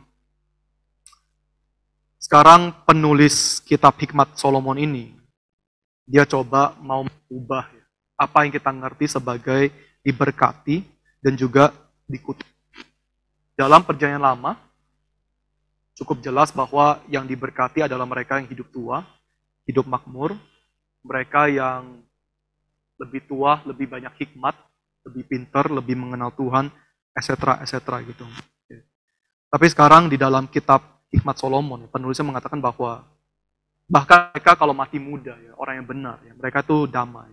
sekarang penulis kitab Hikmat Solomon ini, dia coba mau mengubah ya, apa yang kita ngerti sebagai diberkati dan juga dikutuk. Dalam perjanjian lama, cukup jelas bahwa yang diberkati adalah mereka yang hidup tua, hidup makmur, mereka yang lebih tua, lebih banyak hikmat, lebih pintar, lebih mengenal Tuhan, et cetera, et cetera gitu. Tapi sekarang di dalam kitab Hikmat Solomon, penulisnya mengatakan bahwa bahkan mereka kalau mati muda, ya, orang yang benar, ya, mereka tuh damai.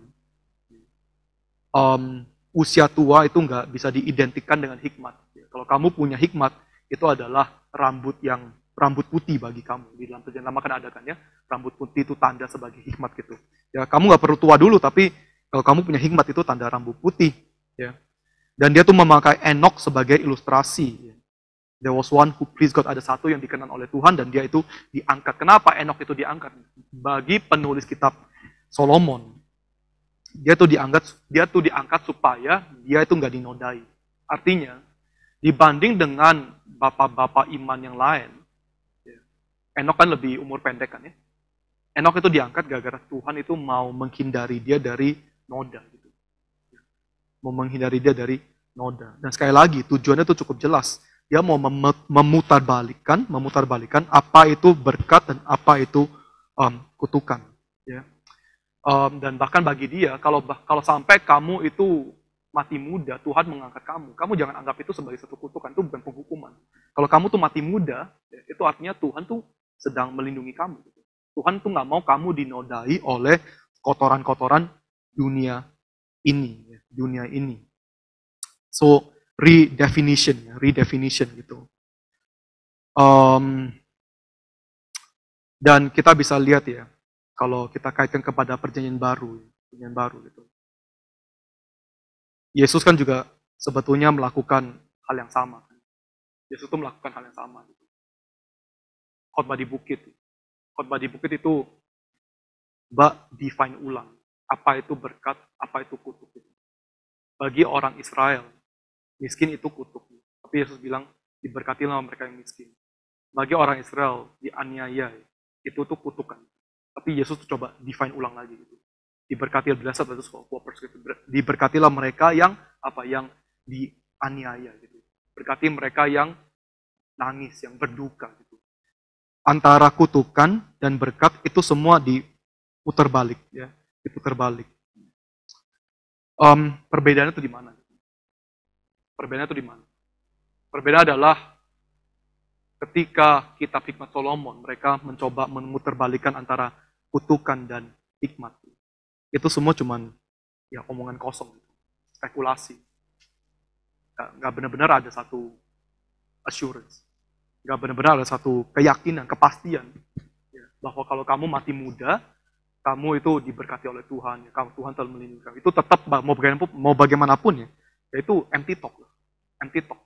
Um, usia tua itu nggak bisa diidentikan dengan hikmat. Ya. Kalau kamu punya hikmat, itu adalah rambut yang rambut putih bagi kamu. Di dalam perjanjian lama kan ada kan ya, rambut putih itu tanda sebagai hikmat gitu. Ya kamu nggak perlu tua dulu, tapi kalau kamu punya hikmat itu tanda rambut putih. Ya. Dan dia tuh memakai Enoch sebagai ilustrasi. Ya. There was one who pleased God. Ada satu yang dikenan oleh Tuhan dan dia itu diangkat. Kenapa Enoch itu diangkat? Bagi penulis kitab Solomon, dia tuh diangkat, dia tuh diangkat supaya dia itu nggak dinodai. Artinya, dibanding dengan bapak-bapak iman yang lain, Enoch kan lebih umur pendek kan ya. Enoch itu diangkat gara-gara Tuhan itu mau menghindari dia dari noda. Gitu. Mau menghindari dia dari noda. Dan sekali lagi, tujuannya itu cukup jelas. Dia mau memutarbalikkan, memutarbalikkan apa itu berkat dan apa itu um, kutukan. Ya. Um, dan bahkan bagi dia, kalau kalau sampai kamu itu mati muda, Tuhan mengangkat kamu, kamu jangan anggap itu sebagai satu kutukan, itu bukan penghukuman. Kalau kamu tuh mati muda, ya, itu artinya Tuhan tuh sedang melindungi kamu. Tuhan tuh nggak mau kamu dinodai oleh kotoran-kotoran dunia ini, ya, dunia ini. So redefinition, ya, redefinition gitu. Um, dan kita bisa lihat ya, kalau kita kaitkan kepada perjanjian baru, perjanjian baru gitu. Yesus kan juga sebetulnya melakukan hal yang sama. Yesus itu melakukan hal yang sama. Gitu. Khotbah di bukit. Khotbah di bukit itu Mbak define ulang. Apa itu berkat, apa itu kutuk. Gitu. Bagi orang Israel, miskin itu kutuk. Tapi Yesus bilang, diberkatilah mereka yang miskin. Bagi orang Israel, dianiaya, itu tuh kutukan. Tapi Yesus tuh coba define ulang lagi. Gitu. Diberkatilah blessed, diberkatilah mereka yang apa yang dianiaya. Gitu. Berkati mereka yang nangis, yang berduka. Gitu. Antara kutukan dan berkat itu semua diputar balik. Ya. Diputar balik. Um, perbedaannya itu di mana? Perbedaannya itu di mana? Perbedaan adalah ketika kitab Hikmat Solomon, mereka mencoba memutarbalikkan antara kutukan dan hikmat. Itu semua cuman ya omongan kosong, spekulasi. Nggak benar-benar ada satu assurance. Nggak benar-benar ada satu keyakinan, kepastian. Ya, bahwa kalau kamu mati muda, kamu itu diberkati oleh Tuhan, ya, kamu Tuhan telah melindungi kamu. Itu tetap mau bagaimanapun, mau bagaimanapun ya, yaitu empty talk, empty talk.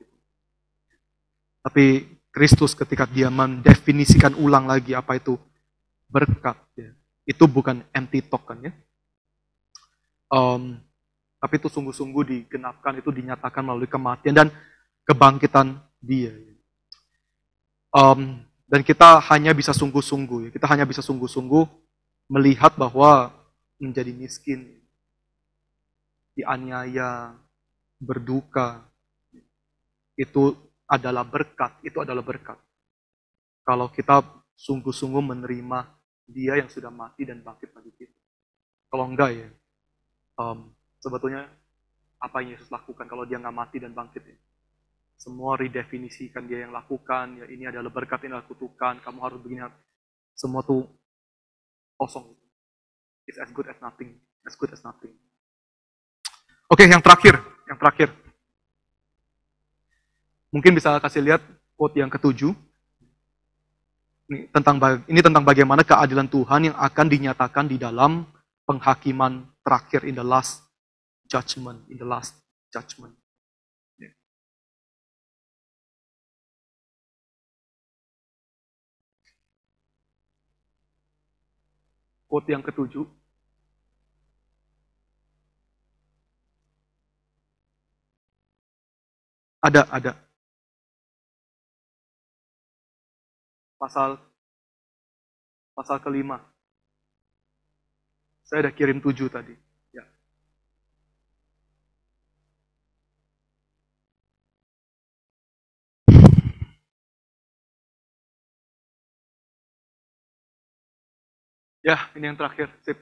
Tapi Kristus ketika dia mendefinisikan ulang lagi apa itu berkat, ya, itu bukan empty talk kan ya. Um, tapi itu sungguh-sungguh digenapkan, itu dinyatakan melalui kematian dan kebangkitan dia. Um, dan kita hanya bisa sungguh-sungguh, ya, kita hanya bisa sungguh-sungguh melihat bahwa menjadi miskin, dianiaya, berduka, itu adalah berkat, itu adalah berkat. Kalau kita sungguh-sungguh menerima dia yang sudah mati dan bangkit bagi kita. Kalau enggak ya, um, sebetulnya apa yang Yesus lakukan kalau dia nggak mati dan bangkit ya? Semua redefinisikan dia yang lakukan, ya ini adalah berkat, ini adalah kutukan, kamu harus begini. Semua tuh kosong. It's as good as nothing. As good as nothing. Oke, yang terakhir. Yang terakhir. Mungkin bisa kasih lihat quote yang ketujuh. Ini tentang, ini tentang bagaimana keadilan Tuhan yang akan dinyatakan di dalam penghakiman terakhir, in the last judgment. In the last judgment. Quote yang ketujuh. Ada, ada. Pasal pasal kelima. Saya udah kirim tujuh tadi. Ya. Ya, ini yang terakhir. Sip.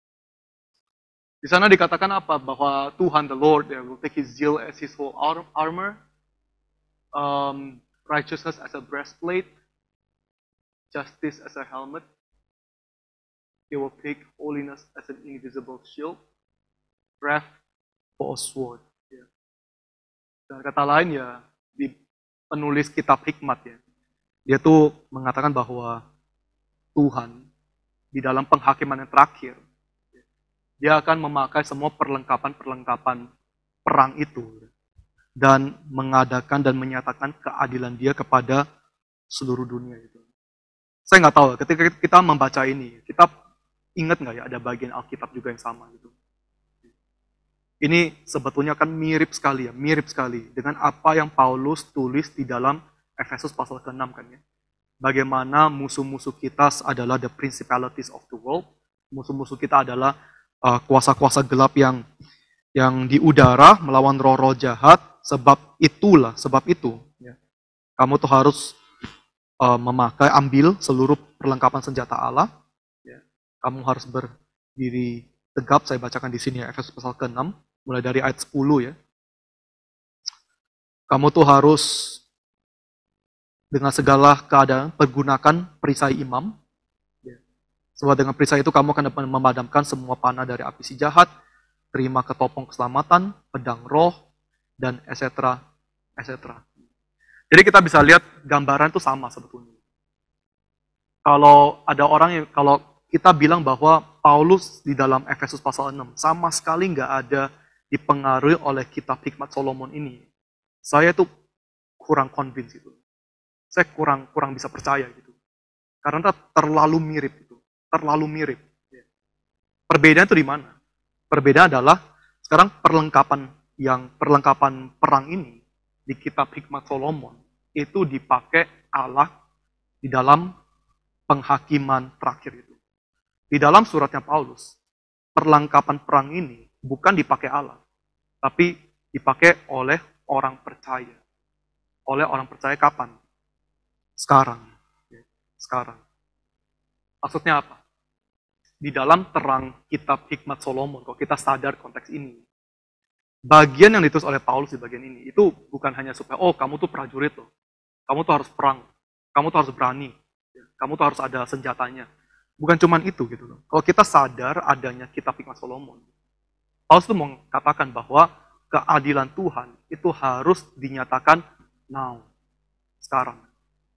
Di sana dikatakan apa? Bahwa Tuhan, the Lord, yeah, will take his zeal as his whole armor, um, righteousness as a breastplate, justice as a helmet. He will take holiness as an invisible shield, wrath for a sword. Yeah. Dan kata lain ya, di penulis kitab hikmat ya, dia tuh mengatakan bahwa Tuhan di dalam penghakiman yang terakhir, dia akan memakai semua perlengkapan-perlengkapan perang itu dan mengadakan dan menyatakan keadilan dia kepada seluruh dunia itu. Saya nggak tahu, ketika kita membaca ini, kita ingat nggak ya ada bagian Alkitab juga yang sama gitu. Ini sebetulnya kan mirip sekali ya, mirip sekali dengan apa yang Paulus tulis di dalam Efesus pasal keenam kan ya. Bagaimana musuh-musuh kita adalah the principalities of the world. Musuh-musuh kita adalah uh, kuasa-kuasa gelap yang yang di udara melawan roh-roh jahat. Sebab itulah, sebab itu. Ya. Kamu tuh harus uh, memakai, ambil seluruh perlengkapan senjata Allah. Ya. Kamu harus berdiri tegap. Saya bacakan di sini ya, Efesus pasal keenam, mulai dari ayat sepuluh ya. Kamu tuh harus dengan segala keadaan pergunakan perisai imam. Sebab dengan perisai itu kamu akan dapat memadamkan semua panah dari api si jahat, terima ketopong keselamatan, pedang roh, dan et cetera, et cetera. Jadi kita bisa lihat gambaran itu sama sebetulnya. Kalau ada orang yang, kalau kita bilang bahwa Paulus di dalam Efesus pasal enam sama sekali nggak ada dipengaruhi oleh kitab hikmat Solomon ini, saya tuh kurang convinced itu. Saya kurang kurang bisa percaya gitu. Karena terlalu mirip itu, terlalu mirip. Perbedaan itu di mana? Perbedaan adalah sekarang perlengkapan yang perlengkapan perang ini di kitab hikmat Solomon itu dipakai Allah di dalam penghakiman terakhir itu. Di dalam suratnya Paulus, perlengkapan perang ini bukan dipakai Allah, tapi dipakai oleh orang percaya. Oleh orang percaya kapan? Sekarang. Sekarang. Maksudnya apa? Di dalam terang kitab hikmat Solomon, kalau kita sadar konteks ini, bagian yang ditulis oleh Paulus di bagian ini, itu bukan hanya supaya, oh kamu tuh prajurit loh, kamu tuh harus perang, kamu tuh harus berani, kamu tuh harus ada senjatanya. Bukan cuma itu gitu loh. Kalau kita sadar adanya kitab hikmat Solomon, Paulus tuh mengatakan bahwa keadilan Tuhan itu harus dinyatakan now, sekarang.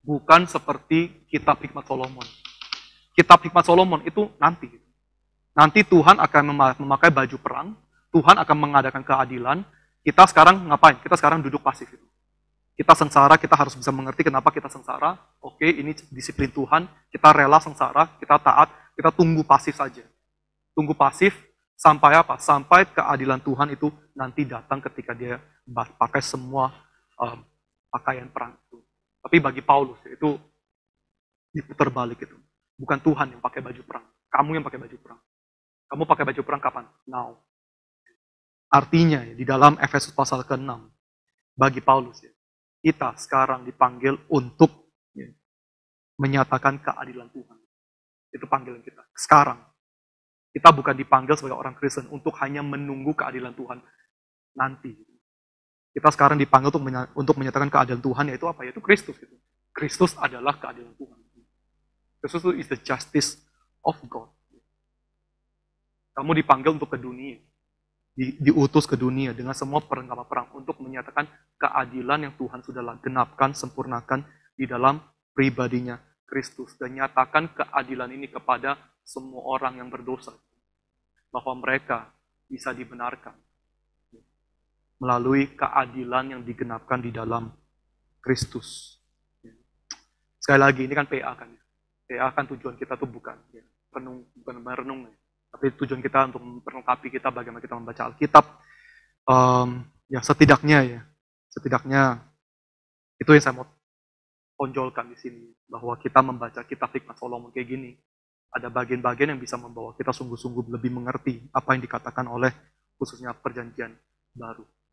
bukan seperti kitab hikmat Solomon. Kitab hikmat Solomon itu nanti. Nanti Tuhan akan memakai baju perang, Tuhan akan mengadakan keadilan. Kita sekarang ngapain? Kita sekarang duduk pasif. Kita sengsara, kita harus bisa mengerti kenapa kita sengsara. Oke, ini disiplin Tuhan, kita rela sengsara, kita taat, kita tunggu pasif saja. Tunggu pasif, sampai apa? Sampai keadilan Tuhan itu nanti datang ketika dia pakai semua um, pakaian perang itu. Tapi bagi Paulus, itu diputar balik itu. Bukan Tuhan yang pakai baju perang, kamu yang pakai baju perang. Kamu pakai baju perang kapan? Now. Artinya, ya, di dalam Efesus pasal ke enam, bagi Paulus, ya, kita sekarang dipanggil untuk ya, menyatakan keadilan Tuhan. Itu panggilan kita. Sekarang. Kita bukan dipanggil sebagai orang Kristen untuk hanya menunggu keadilan Tuhan nanti. Kita sekarang dipanggil untuk, menya untuk menyatakan keadilan Tuhan, yaitu apa? Yaitu Kristus. Gitu. Kristus adalah keadilan Tuhan. Kristus itu is the justice of God. Kamu dipanggil untuk ke dunia. Di, diutus ke dunia dengan semua perlengkapan perang untuk menyatakan keadilan yang Tuhan sudah genapkan, sempurnakan di dalam pribadinya Kristus. Dan nyatakan keadilan ini kepada semua orang yang berdosa. Bahwa mereka bisa dibenarkan melalui keadilan yang digenapkan di dalam Kristus. Sekali lagi, ini kan P A kan. P A kan tujuan kita tuh bukan ya, renung, bukan merenung. Ya. Tapi tujuan kita untuk memperlengkapi kita bagaimana kita membaca Alkitab. Um, ya setidaknya ya, setidaknya itu yang saya mau tonjolkan di sini. Bahwa kita membaca kitab hikmat Solomon kayak gini. Ada bagian-bagian yang bisa membawa kita sungguh-sungguh lebih mengerti apa yang dikatakan oleh khususnya perjanjian baru.